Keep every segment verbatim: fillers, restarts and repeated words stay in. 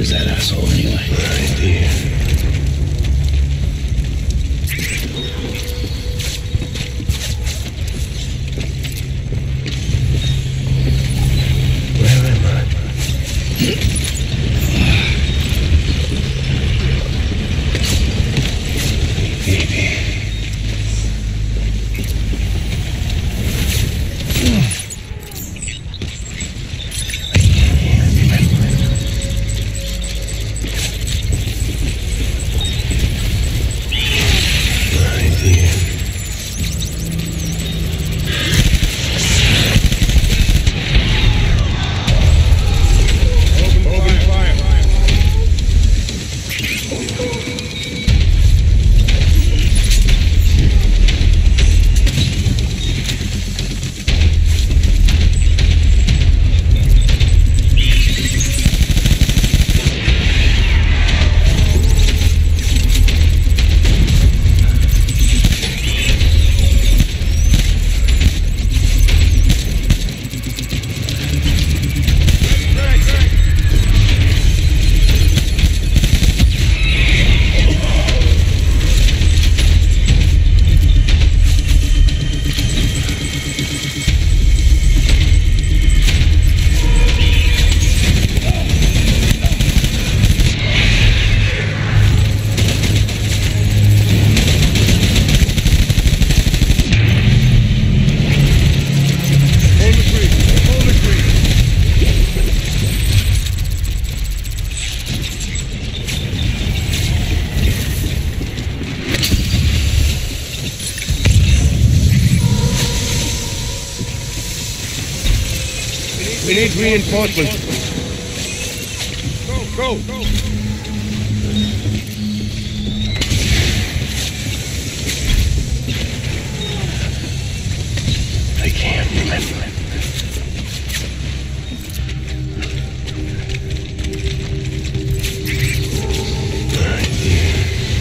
is that asshole anyway? Right here. Where am I? Baby. We need reinforcements. Go, go, go. I can't remember. Right here.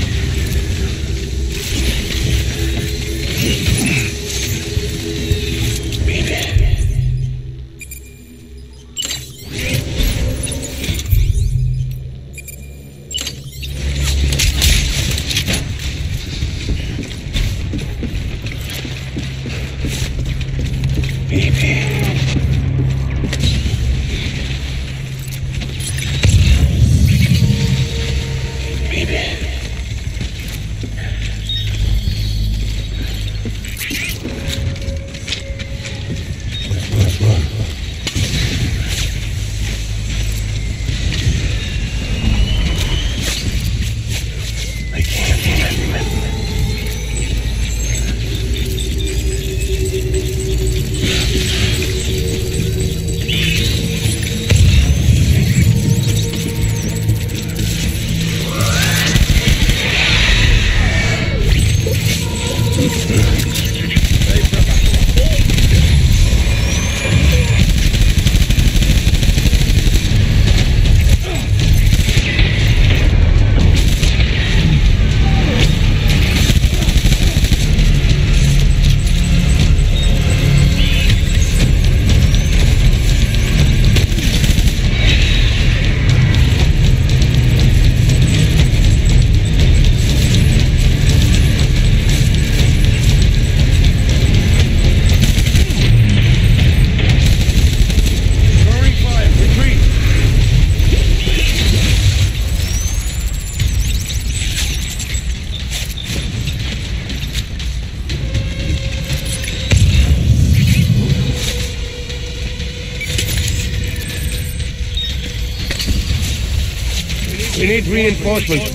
We need reinforcements.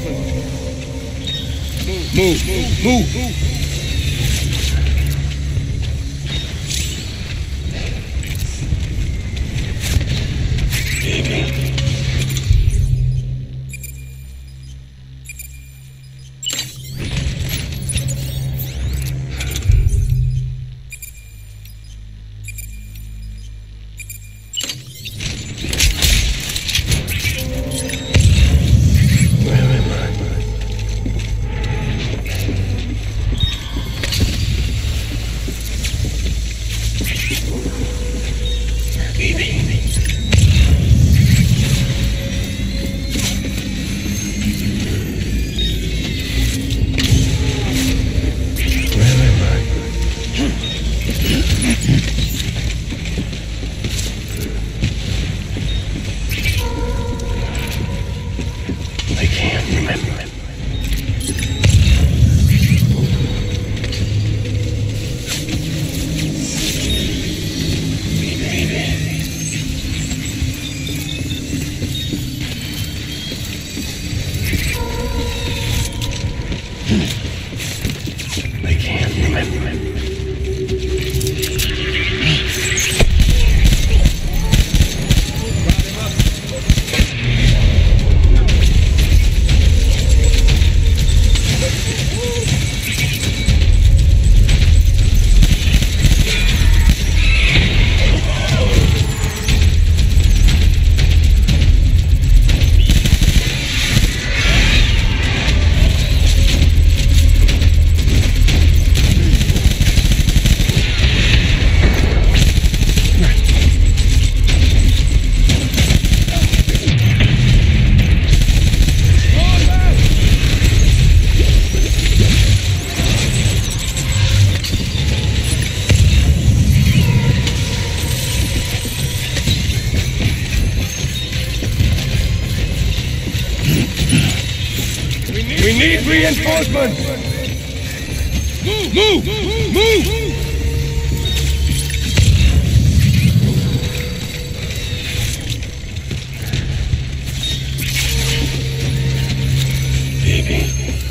Move, move, move. Baby. We need reinforcements! Move! Move! Move! Baby.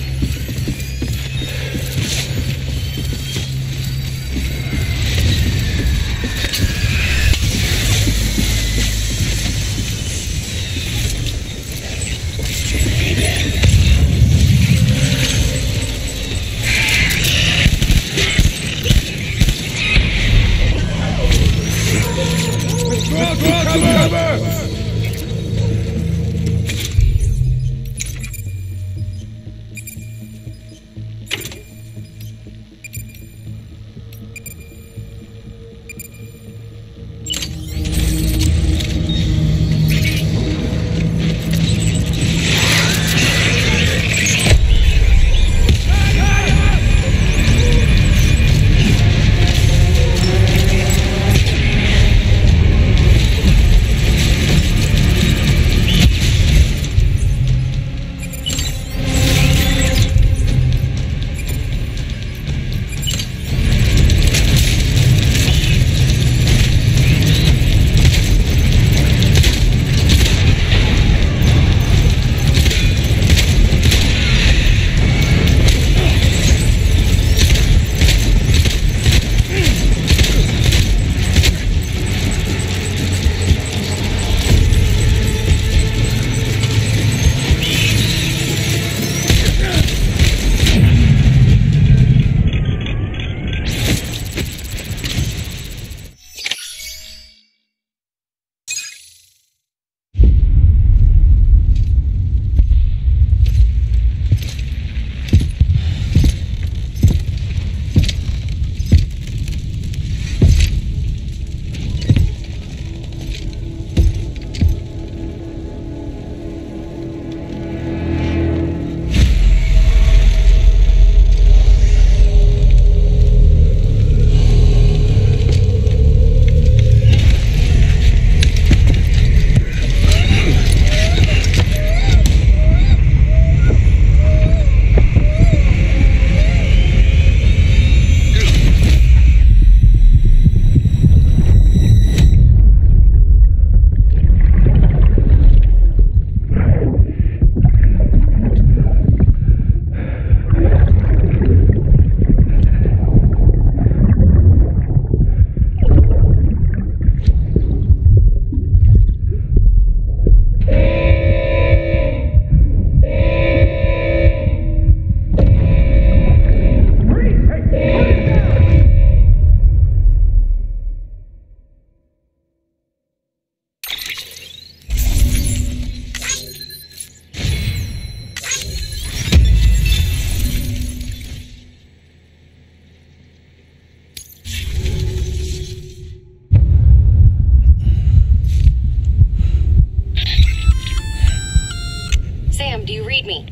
Do you read me?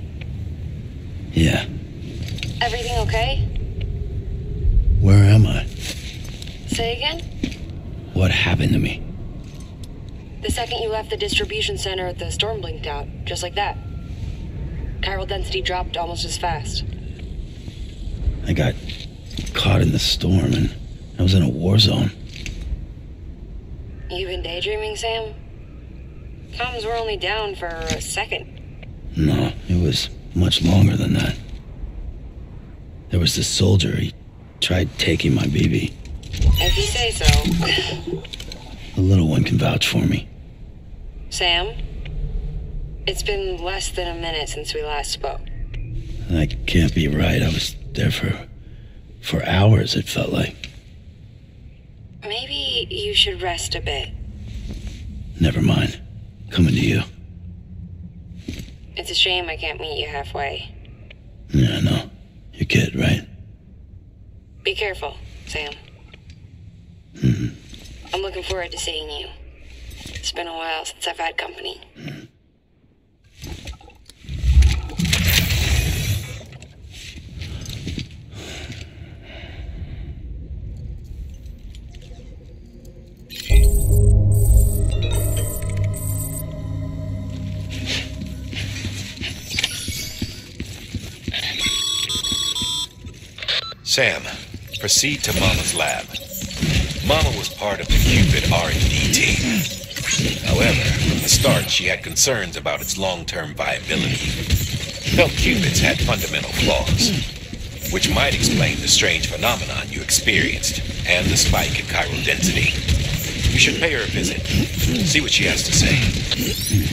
Yeah. Everything okay? Where am I? Say again? What happened to me? The second you left the distribution center, the storm blinked out, just like that. Chiral density dropped almost as fast. I got caught in the storm and I was in a war zone. You been daydreaming, Sam? Comms were only down for a second. No, it was much longer than that. There was this soldier, he tried taking my B B. If you say so. The little one can vouch for me. Sam? It's been less than a minute since we last spoke. That can't be right. I was there for... for hours, it felt like. Maybe you should rest a bit. Never mind. Coming to you. It's a shame I can't meet you halfway. Yeah, I know. Your kid, right? Be careful, Sam. Mm-hmm. I'm looking forward to seeing you. It's been a while since I've had company. Mm-hmm. Sam, proceed to Mama's lab. Mama was part of the Cupid R and D team. However, from the start, she had concerns about its long-term viability. Felt Cupids had fundamental flaws, which might explain the strange phenomenon you experienced and the spike in chiral density. You should pay her a visit. See what she has to say.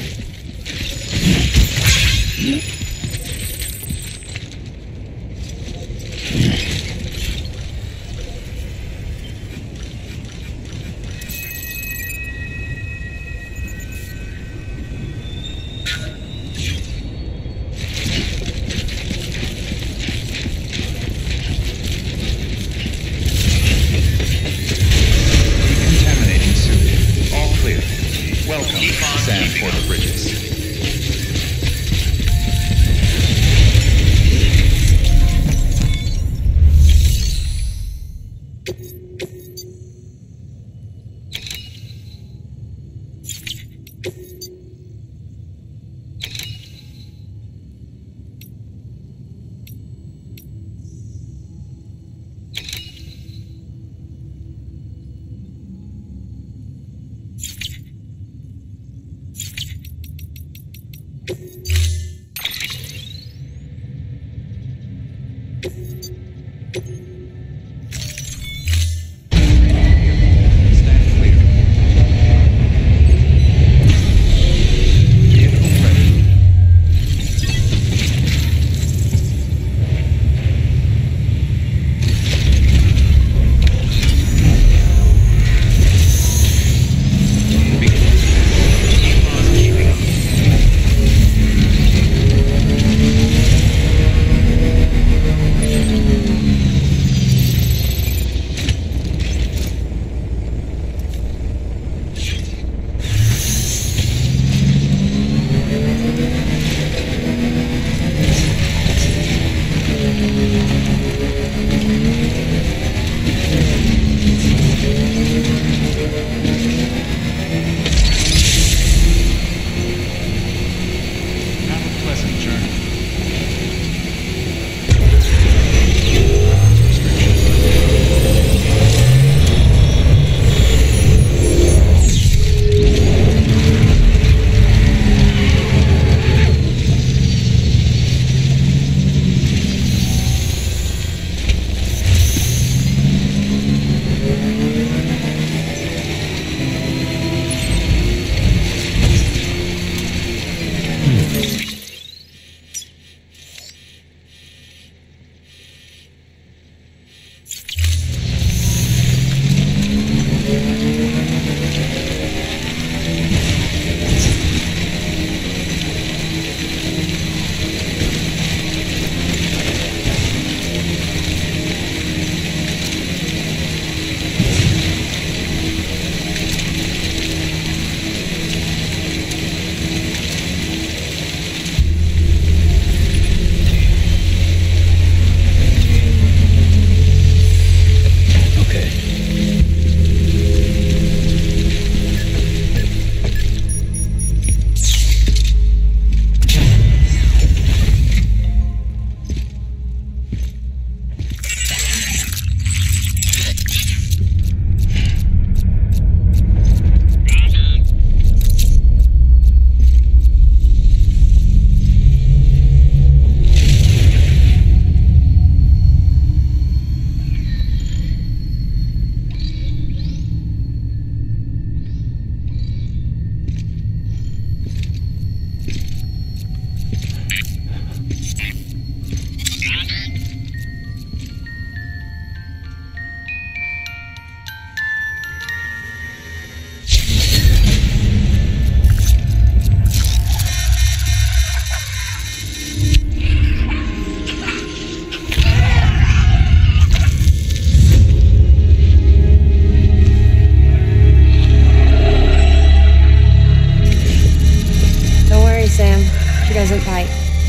doesn't bite.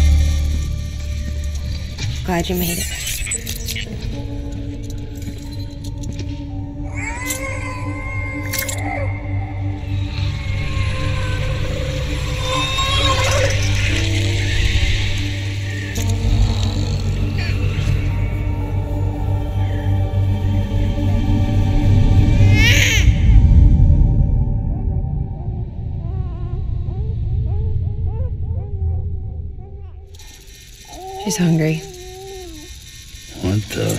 Glad you made it. She's hungry. What the?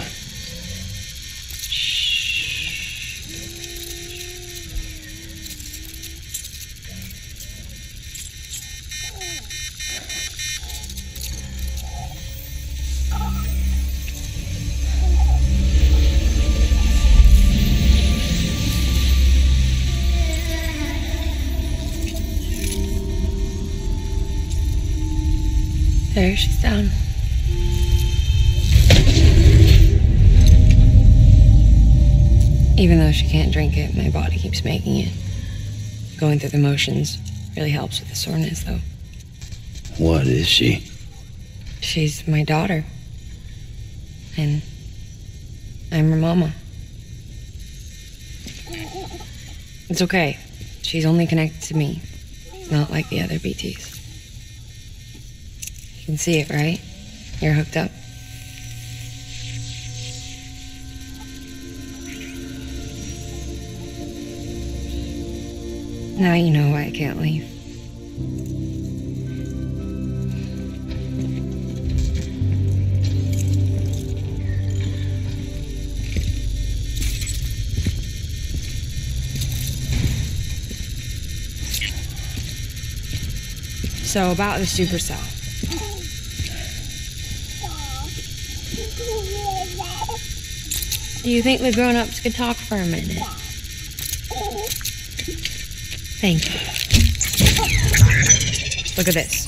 There, she's down. Even though she can't drink it, my body keeps making it. Going through the motions really helps with the soreness, though. What is she? She's my daughter. And I'm her mama. It's okay. She's only connected to me. Not like the other B Ts. You can see it, right? You're hooked up. Now you know why I can't leave. So about the supercell. Do you think the grown-ups could talk for a minute? Thank you. Look at this.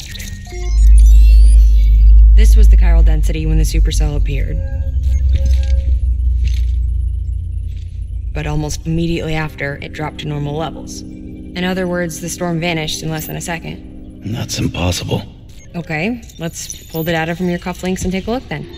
This was the chiral density when the supercell appeared. But almost immediately after, it dropped to normal levels. In other words, the storm vanished in less than a second. That's impossible. Okay, let's pull the data from your cufflinks and take a look then.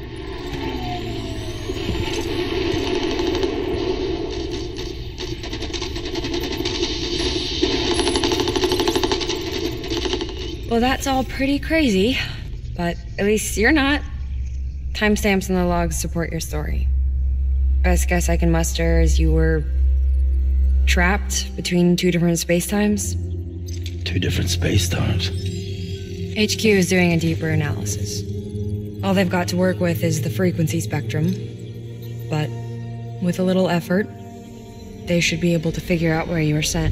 Well, that's all pretty crazy, but at least you're not. Timestamps in the logs support your story. Best guess I can muster is you were trapped between two different spacetimes. Two different space times. H Q is doing a deeper analysis. All they've got to work with is the frequency spectrum, but with a little effort, they should be able to figure out where you were sent.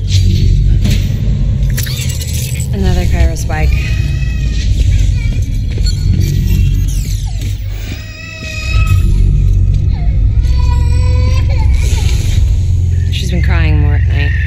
Another chiral spike. She's been crying more at night.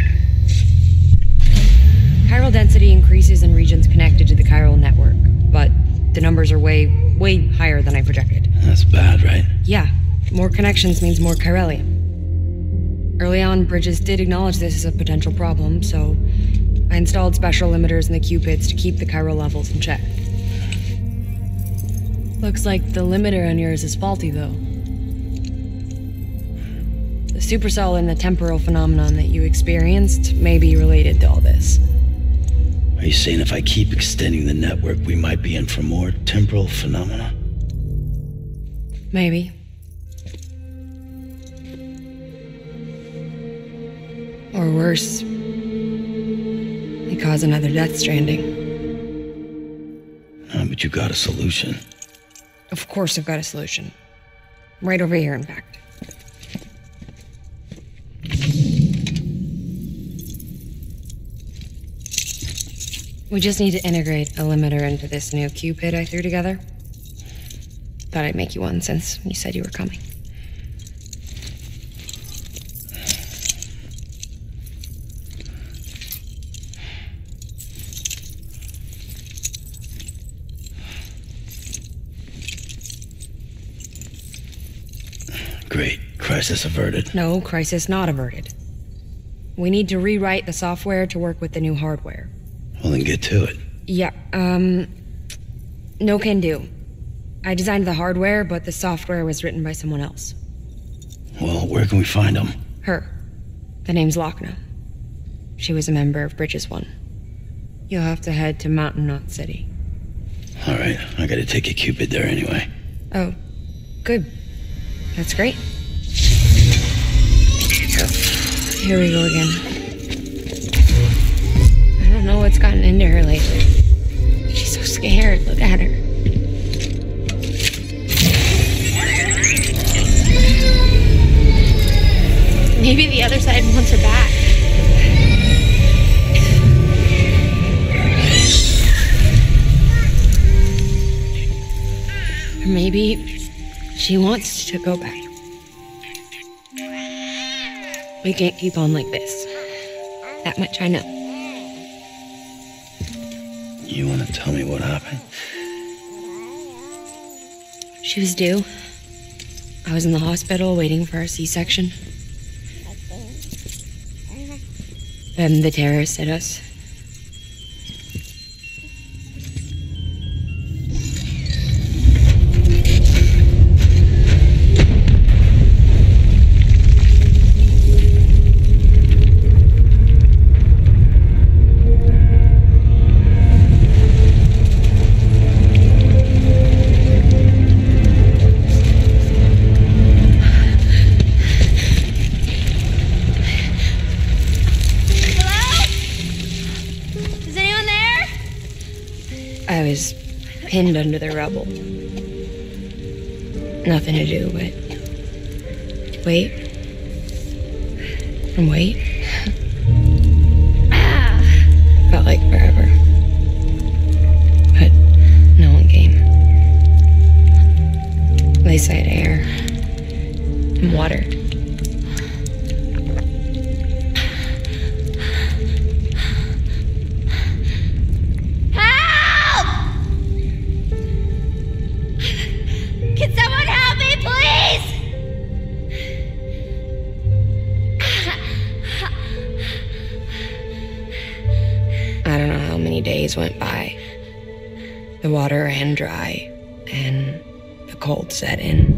Chiral density increases in regions connected to the chiral network, but the numbers are way, way higher than I projected. That's bad, right? Yeah, more connections means more chiralium. Early on, Bridges did acknowledge this as a potential problem, so I installed special limiters in the Cupids to keep the chiral levels in check. Looks like the limiter on yours is faulty, though. The supercell and the temporal phenomenon that you experienced may be related to all this. Are you saying if I keep extending the network, we might be in for more temporal phenomena? Maybe. Or worse, they cause another death stranding. No, but you got a solution. Of course I've got a solution. Right over here, in fact. We just need to integrate a limiter into this new Cupid I threw together. Thought I'd make you one since you said you were coming. Great. Crisis averted. No, crisis not averted. We need to rewrite the software to work with the new hardware. Well, then get to it. Yeah, um... no can do. I designed the hardware, but the software was written by someone else. Well, where can we find them? Her. The name's Lochna. She was a member of Bridges One. You'll have to head to Mountain Knot City. All right, I gotta take a Cupid there anyway. Oh, good. That's great. Here we go again. I don't know what's gotten into her lately. She's so scared. Look at her. other side wants her back. Or maybe she wants to go back. We can't keep on like this. That much I know. You want to tell me what happened? She was due. I was in the hospital waiting for a C-section. Then the terrorists hit us. I was pinned under the rubble. Nothing to do but wait and wait. Felt like forever. But no one came. They said air and water. Days went by. The water ran dry, and the cold set in.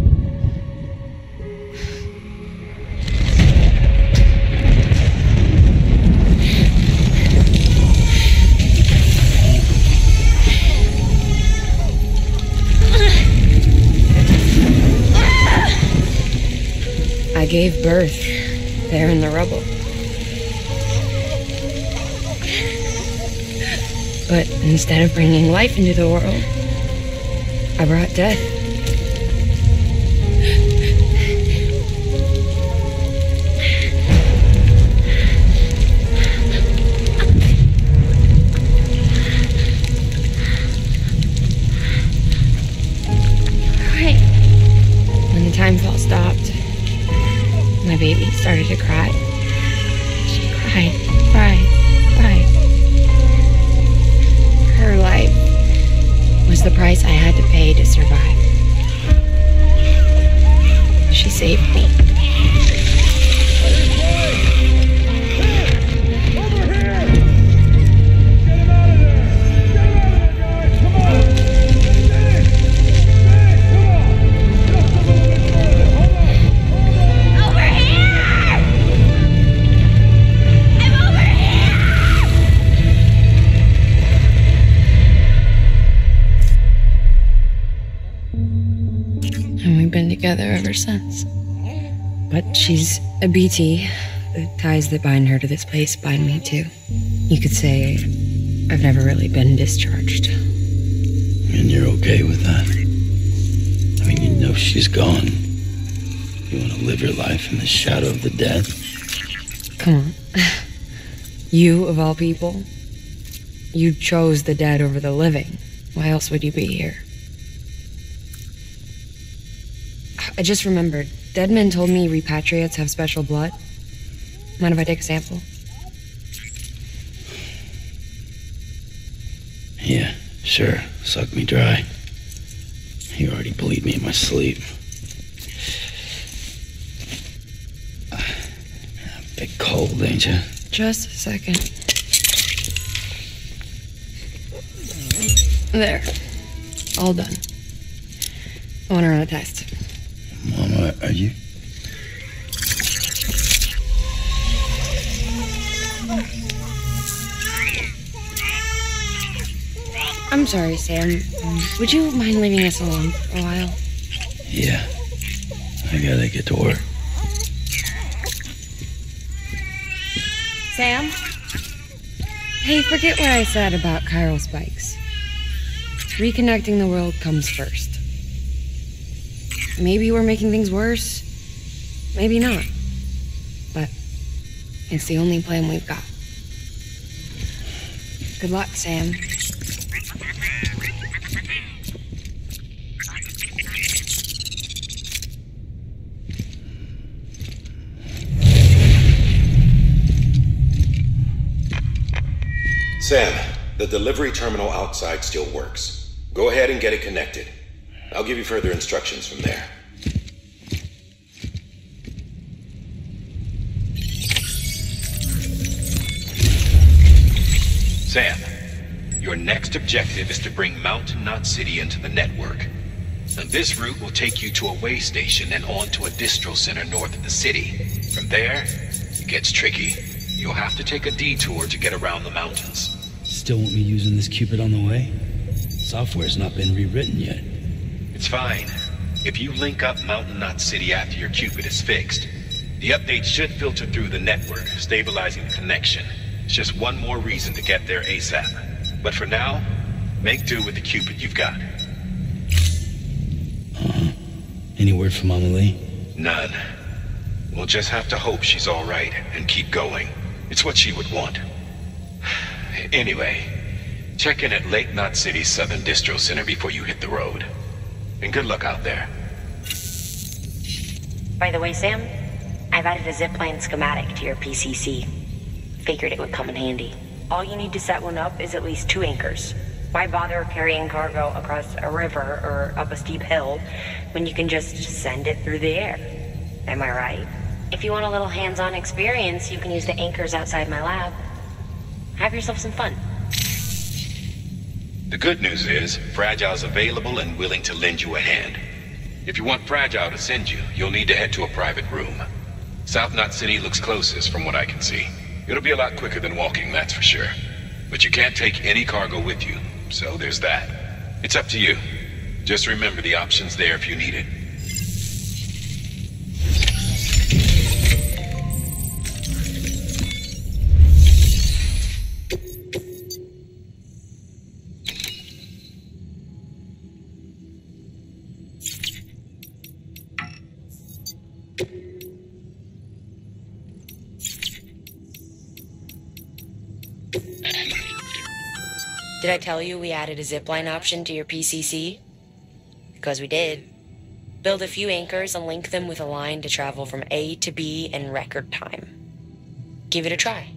I gave birth there in the rubble. But instead of bringing life into the world, I brought death. Right. When the time fall stopped, my baby started to cry. She cried, cried, cried. Her life was the price I had to pay to survive. She saved me. Been together ever since. But she's a B T. The ties that bind her to this place bind me too. You could say I've never really been discharged. And you're okay with that? I mean, you know she's gone. You want to live your life in the shadow of the dead? Come on. You, of all people, you chose the dead over the living. Why else would you be here? I just remembered. Dead men told me repatriates have special blood. Mind if I take a sample? Yeah, sure. Suck me dry. You already bleed me in my sleep. A bit cold, ain't you? Just a second. There. All done. I want to run a test. Mama, are you? I'm sorry, Sam. Um, would you mind leaving us alone for a while? Yeah. I gotta get to work. Sam? Hey, forget what I said about chiral spikes. Reconnecting the world comes first. Maybe we're making things worse. Maybe not. But It's the only plan we've got. Good luck, Sam. Sam, the delivery terminal outside still works. Go ahead and get it connected. I'll give you further instructions from there. Sam, your next objective is to bring Mountain Knot City into the network. And this route will take you to a way station and on to a distro center north of the city. From there, it gets tricky. You'll have to take a detour to get around the mountains. Still won't be using this Cupid on the way? Software's not been rewritten yet. It's fine. If you link up Mountain Knot City after your Cupid is fixed, the update should filter through the network, stabilizing the connection. It's just one more reason to get there ASAP. But for now, make do with the Cupid you've got. Uh-huh. Any word from Mama Lee? None. We'll just have to hope she's all right and keep going. It's what she would want. Anyway, check in at Lake Knot City's Southern Distro Center before you hit the road. And good luck out there. By the way, Sam, I've added a zipline schematic to your P C C. Figured it would come in handy. All you need to set one up is at least two anchors. Why bother carrying cargo across a river or up a steep hill when you can just send it through the air? Am I right? If you want a little hands-on experience, you can use the anchors outside my lab. Have yourself some fun. The good news is, Fragile's available and willing to lend you a hand. If you want Fragile to send you, you'll need to head to a private room. South Knot City looks closest from what I can see. It'll be a lot quicker than walking, that's for sure. But you can't take any cargo with you, so there's that. It's up to you. Just remember the option's there if you need it. Did I tell you we added a zipline option to your P C C? Because we did. Build a few anchors and link them with a line to travel from A to B in record time. Give it a try.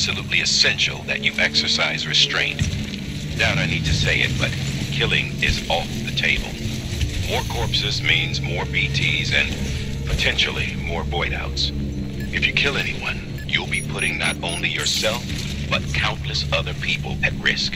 absolutely essential that you exercise restraint. Doubt I need to say it, but killing is off the table. More corpses means more B Ts and potentially more void outs. If you kill anyone, you'll be putting not only yourself, but countless other people at risk.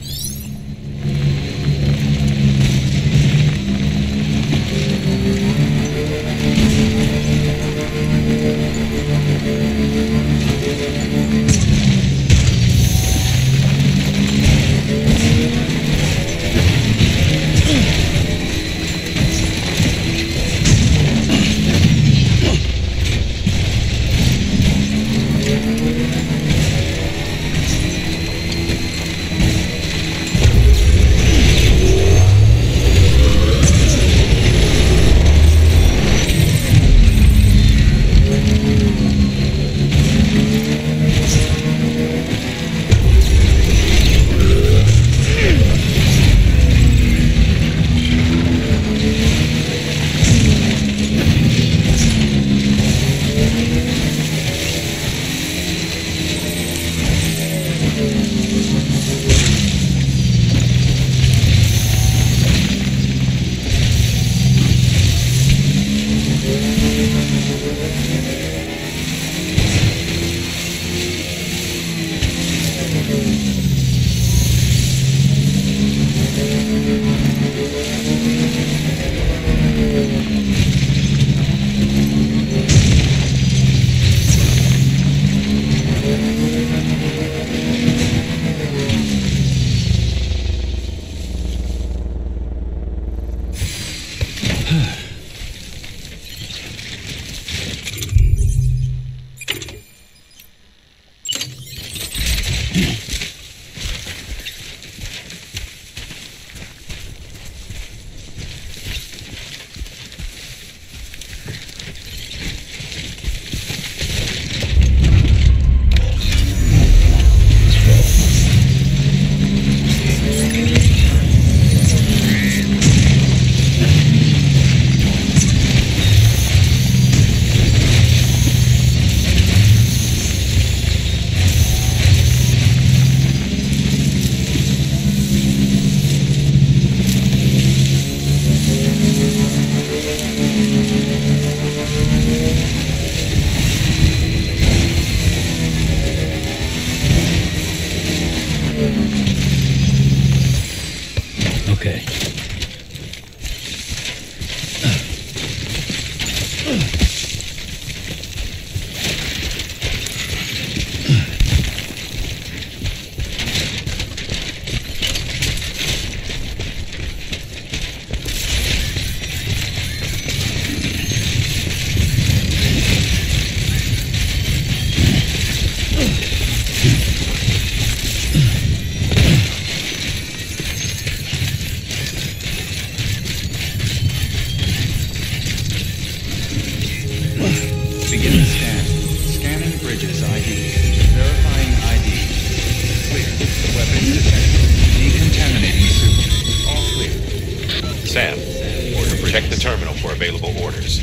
Okay. Begin the scan. Scanning bridges I D. Verifying I D. Clear. Weapons detected. Decontaminating suit. All clear. Sam, check the terminal for available orders.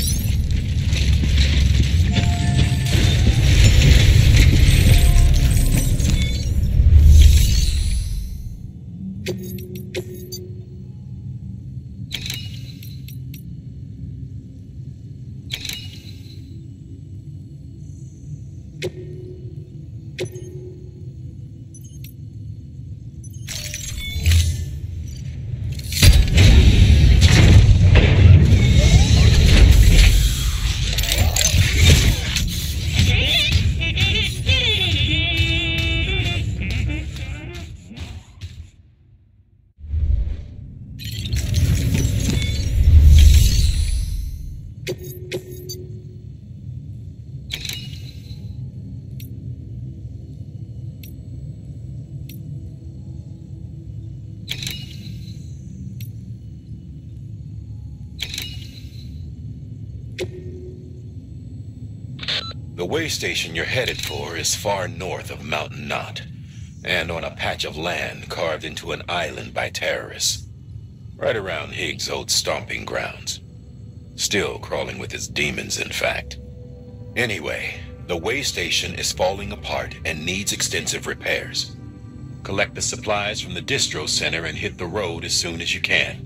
The way station you're headed for is far north of Mountain Knot, and on a patch of land carved into an island by terrorists, right around Higgs' old stomping grounds. Still crawling with his demons, in fact. Anyway, The way station is falling apart and needs extensive repairs. Collect the supplies from the distro center and hit the road as soon as you can.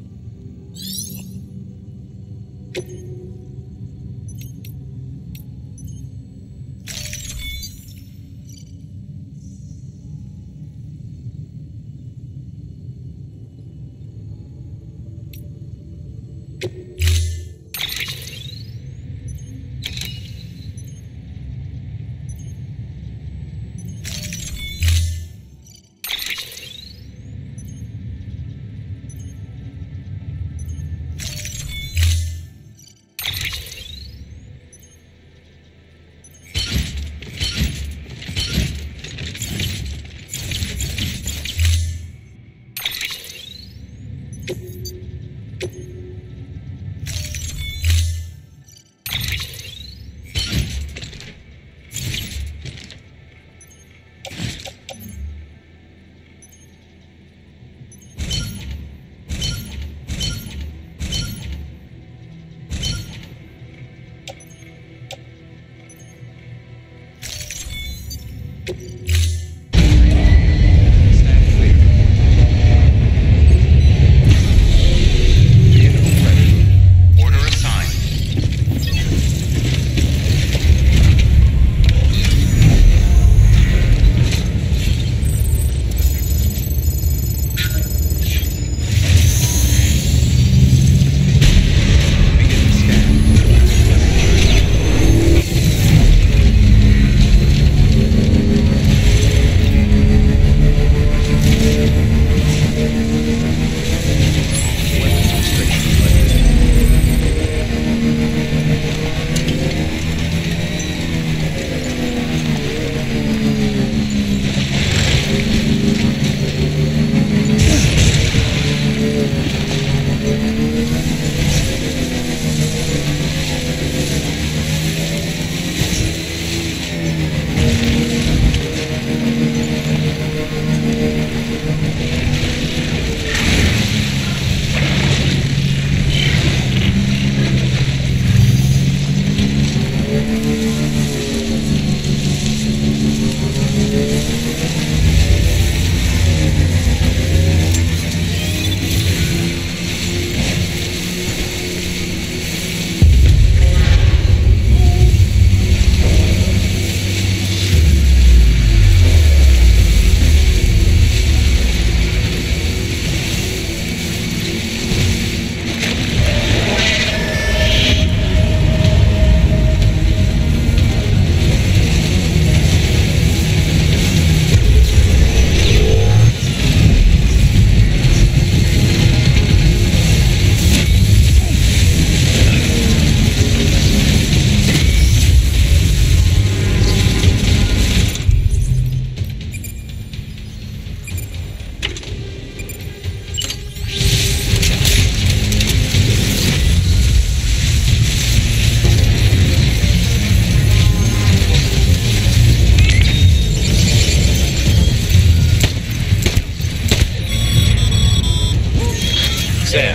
Sam,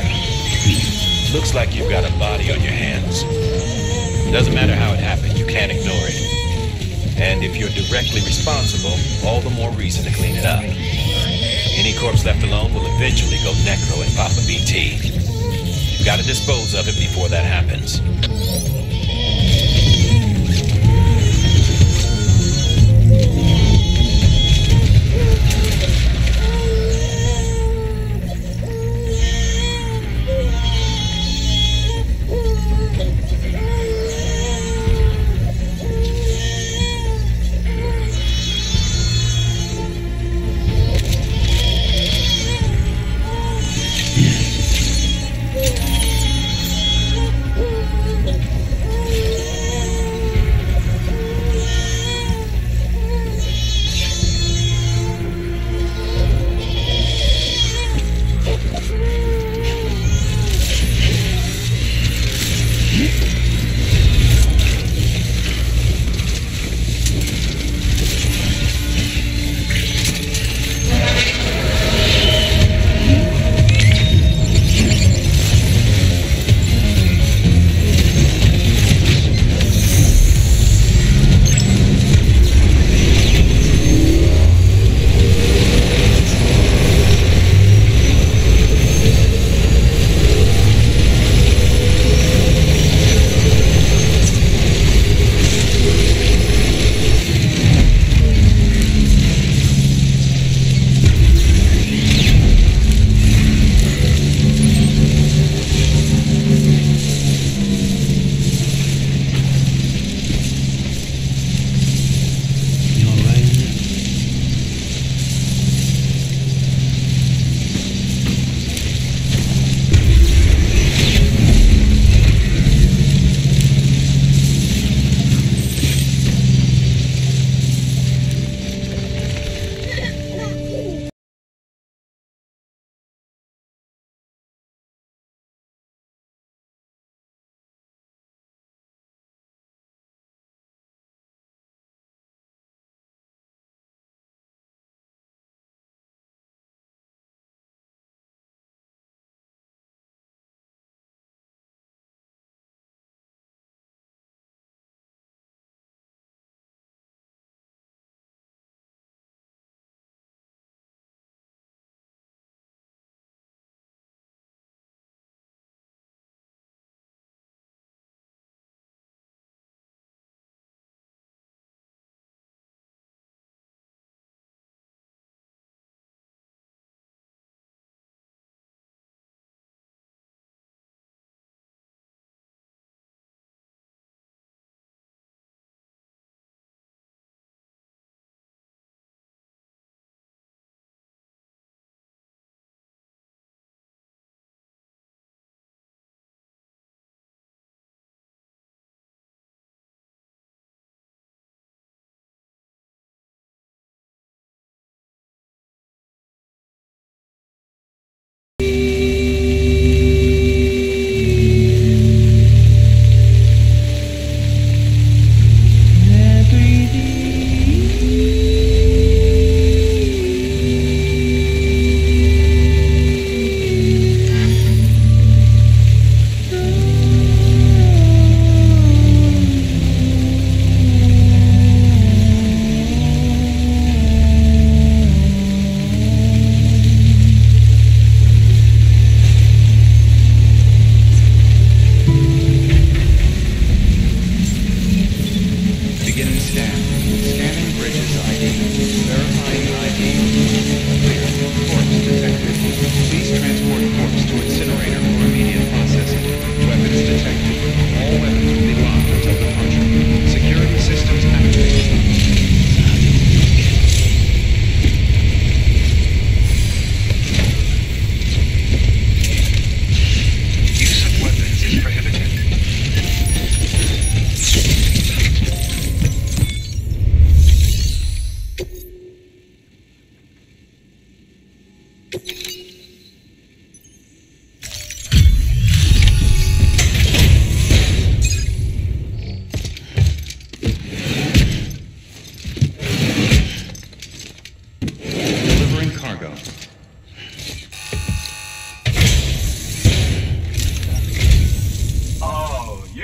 looks like you've got a body on your hands. Doesn't matter how it happened, you can't ignore it. And if you're directly responsible, all the more reason to clean it up. Any corpse left alone will eventually go necro and pop a B T. You've got to dispose of it before that happens.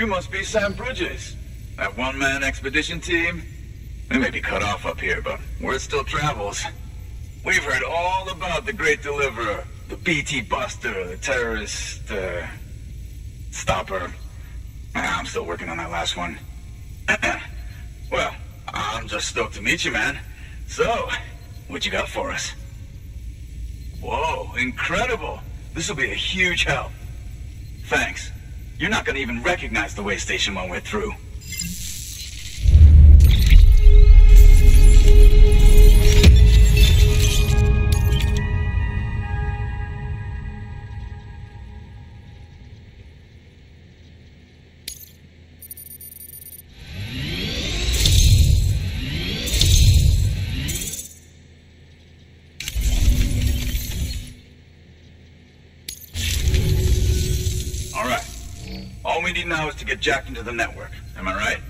You must be Sam Bridges. That one-man expedition team? They may be cut off up here, but word still travels. We've heard all about the Great Deliverer, the B T Buster, the terrorist, uh... stopper. I'm still working on that last one. Well, I'm just stoked to meet you, man. So, what you got for us? Whoa, incredible! This will be a huge help. Thanks. You're not gonna even recognize the way station when we're through. All we need now is to get jacked into the network. Am I right?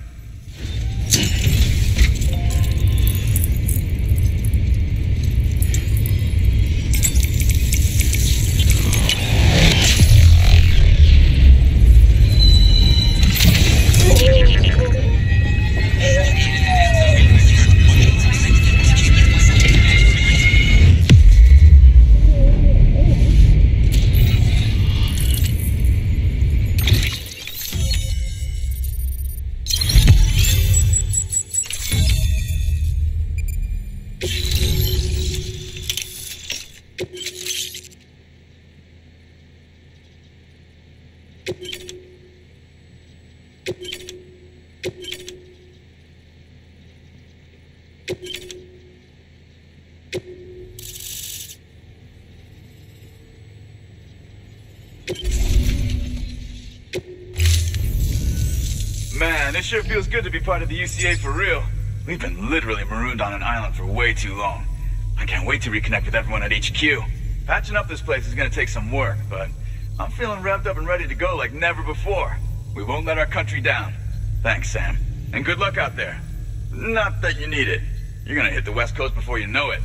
Man, it sure feels good to be part of the U C A for real. We've been literally marooned on an island for way too long. I can't wait to reconnect with everyone at H Q. Patching up this place is gonna take some work, but I'm feeling revved up and ready to go like never before. We won't let our country down. Thanks, Sam. And good luck out there. Not that you need it. You're gonna hit the West Coast before you know it.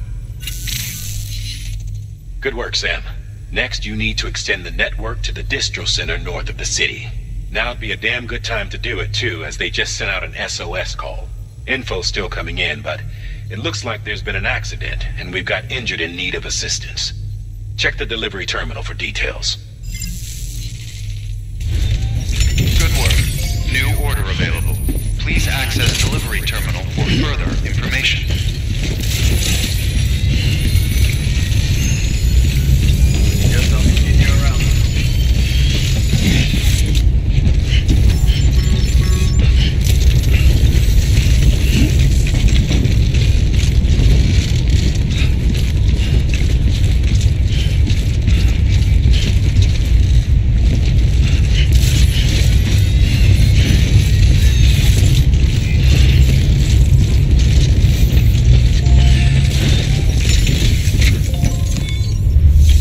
Good work, Sam. Next, you need to extend the network to the distro center north of the city. Now'd be a damn good time to do it, too, as they just sent out an S O S call. Info's still coming in, but it looks like there's been an accident, and we've got injured in need of assistance. Check the delivery terminal for details. Good work. New order available. Please access delivery terminal for further information. Guess I'll be seeing you around.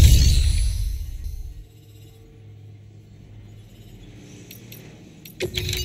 You